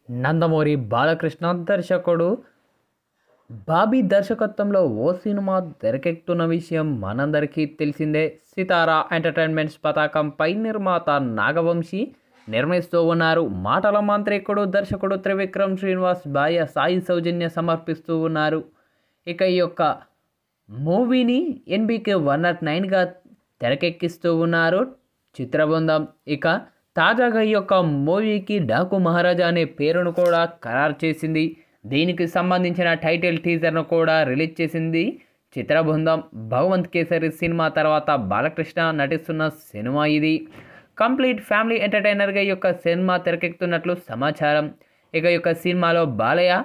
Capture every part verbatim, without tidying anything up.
నందమూరి బాలకృష్ణ దర్శకుడు బాబీ దర్శకత్వంలో ఓ సినిమా తెరకెక్కుతున్న విషయం మనందరికీ తెలిసిందే. సితారా ఎంటర్టైన్మెంట్స్ పతాకంపై నిర్మాత నాగవంశీ నిర్మిస్తూ ఉన్నారు. మాటల మాంత్రికుడు దర్శకుడు త్రివిక్రమ్ శ్రీనివాస్ భార్య సాయి సౌజన్య సమర్పిస్తూ ఉన్నారు. ఇక ఈ యొక్క మూవీని ఎన్బీకే వన్ నాట్ నైన్గా తెరకెక్కిస్తూ ఉన్నారు చిత్రబృందం. ఇక తాజాగా ఈ యొక్క మూవీకి డాకు మహారాజా అనే పేరును కూడా ఖరారు చేసింది. దీనికి సంబంధించిన టైటిల్ టీజర్ను కూడా రిలీజ్ చేసింది చిత్రబృందం. భగవంత్ కేసరి సినిమా తర్వాత బాలకృష్ణ నటిస్తున్న సినిమా ఇది. కంప్లీట్ ఫ్యామిలీ ఎంటర్టైనర్గా ఈ యొక్క సినిమా తెరకెక్కుతున్నట్లు సమాచారం. ఇక ఈ యొక్క సినిమాలో బాలయ్య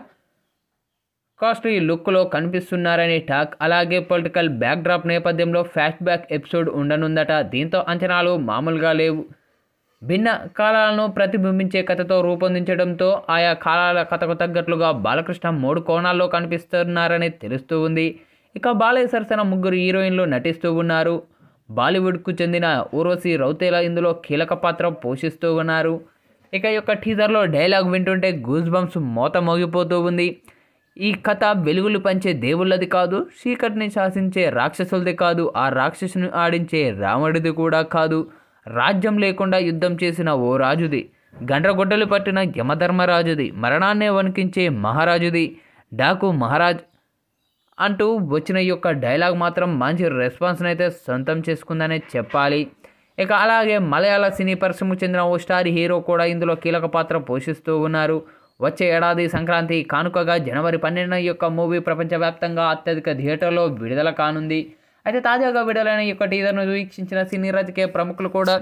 కాస్ట్లీ లుక్లో కనిపిస్తున్నారనే టాక్. అలాగే పొలిటికల్ బ్యాక్డ్రాప్ నేపథ్యంలో ఫ్లాష్ బ్యాక్ ఎపిసోడ్ ఉండనుందట. దీంతో అంచనాలు మామూలుగా లేవు. భిన్న కాలాలను ప్రతిబింబించే కథతో రూపొందించడంతో ఆయా కాలాల కథకు తగ్గట్లుగా బాలకృష్ణ మూడు కోణాల్లో కనిపిస్తున్నారని తెలుస్తూ ఉంది. ఇక బాలయ్య సరసన ముగ్గురు హీరోయిన్లు నటిస్తూ ఉన్నారు. బాలీవుడ్కు చెందిన ఊర్వశి రౌతేలా ఇందులో కీలక పాత్ర పోషిస్తూ ఉన్నారు. ఇక ఈ యొక్క టీజర్లో డైలాగ్ వింటుంటే గూస్ బంప్స్ మోత మోగిపోతూ ఉంది. ఈ కథ వెలుగులు పంచే దేవుళ్ళది కాదు, చీకటిని శాసించే రాక్షసులది కాదు, ఆ రాక్షసుని ఆడించే రావణుడిది కూడా కాదు, రాజ్యం లేకుండా యుద్ధం చేసిన ఓ రాజుది, గండ్రగొడ్డలు పట్టిన యమధర్మరాజుది, మరణాన్నే వణికించే మహారాజుది, డాకు మహారాజ్ అంటూ వచ్చిన ఈ యొక్క డైలాగ్ మాత్రం మంచి రెస్పాన్స్ని అయితే సొంతం చేసుకుందనే చెప్పాలి. ఇక అలాగే మలయాళ సినీ పరిశ్రమకు చెందిన ఓ స్టార్ హీరో కూడా ఇందులో కీలక పాత్ర పోషిస్తూ ఉన్నారు. వచ్చే ఏడాది సంక్రాంతి కానుకగా జనవరి పన్నెండున ఈ యొక్క మూవీ ప్రపంచవ్యాప్తంగా అత్యధిక థియేటర్లో విడుదల కానుంది. అయితే తాజాగా విడుదలైన ఈ యొక్క టీజర్ను వీక్షించిన సినీ రాజకీయ ప్రముఖులు కూడా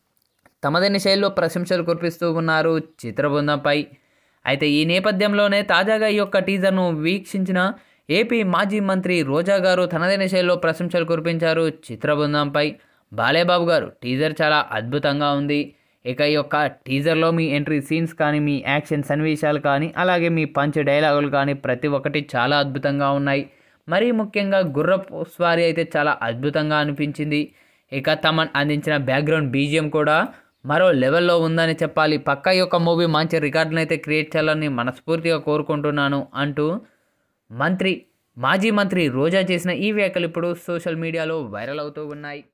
తమదైన శైలిలో ప్రశంసలు కురిపిస్తూ ఉన్నారు చిత్రబృందంపై. అయితే ఈ నేపథ్యంలోనే తాజాగా ఈ యొక్క టీజర్ను వీక్షించిన ఏపీ మాజీ మంత్రి రోజా గారు తనదైన శైలిలో ప్రశంసలు కురిపించారు చిత్రబృందంపై. బాలేబాబు గారు టీజర్ చాలా అద్భుతంగా ఉంది. ఇక ఈ యొక్క టీజర్లో మీ ఎంట్రీ సీన్స్ కానీ, మీ యాక్షన్ సన్నివేశాలు కానీ, అలాగే మీ పంచ్ డైలాగులు కానీ ప్రతి ఒక్కటి చాలా అద్భుతంగా ఉన్నాయి. మరీ ముఖ్యంగా గుర్రపు స్వారీ అయితే చాలా అద్భుతంగా అనిపించింది. ఇక తమన్ అందించిన బ్యాక్గ్రౌండ్ బీజిఎం కూడా మరో లెవెల్లో ఉందని చెప్పాలి. పక్కా ఈ యొక్క మూవీ మంచి రికార్డును అయితే క్రియేట్ చేయాలని మనస్ఫూర్తిగా కోరుకుంటున్నాను అంటూ మంత్రి మాజీ మంత్రి రోజా చేసిన ఈ వ్యాఖ్యలు ఇప్పుడు సోషల్ మీడియాలో వైరల్ అవుతూ ఉన్నాయి.